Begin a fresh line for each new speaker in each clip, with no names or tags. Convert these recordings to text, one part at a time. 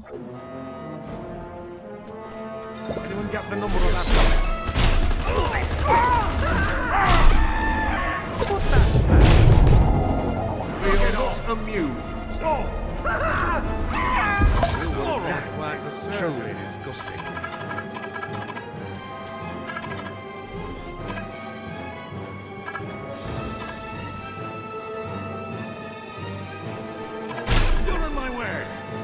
Anyone get the number on that one? We are not amused. Oh! All right, like the truly disgusting. You're in my way.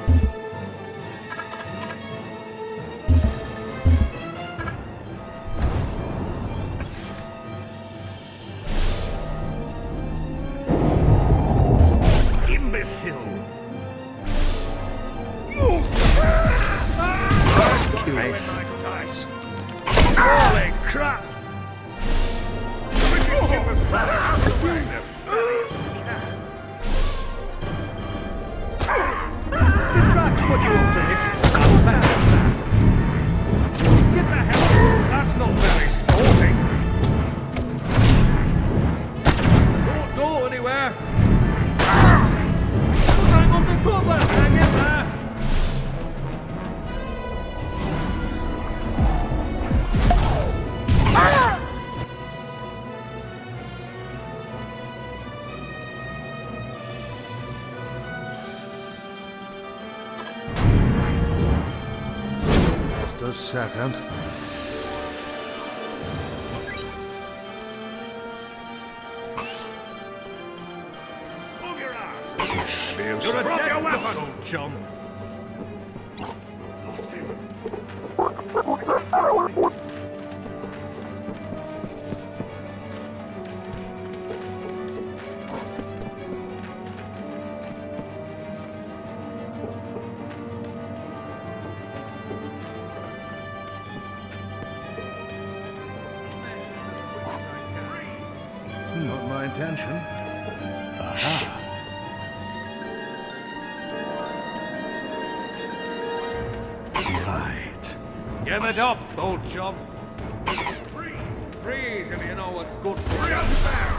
Imbecile! Nice. Holy crap! British ship is out of the way. Did Drax put you up to this? Get the hell out! That's not very sporting. Don't go anywhere. Hang on the cover! Hang in there! Just a second. Move your ass! You're a dead weapon, old chum! Lost him. Not my intention. Aha. Right. Give it up, old chum. Freeze! Freeze if you know what's good for you.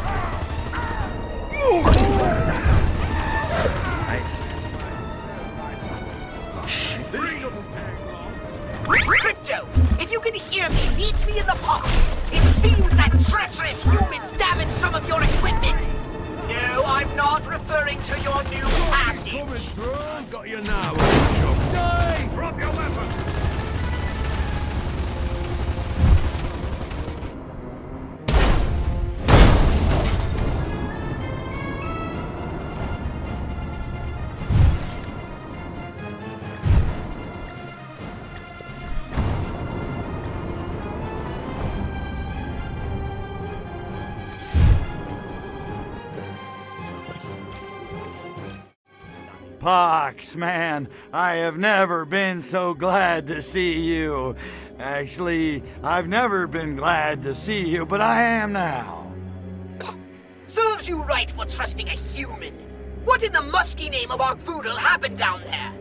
Nice. This shouldn't take long.
Crypto, if you can hear me, meet me in the park. It seems that treacherous humans damaged some of your equipment. No, I'm not referring to your new package.
I've got you now, old chum. Die! Drop your weapon!
Pox, man, I have never been so glad to see you. Actually, I've never been glad to see you, but I am now.
Serves you right for trusting a human. What in the musky name of Arkvoodle happened down there?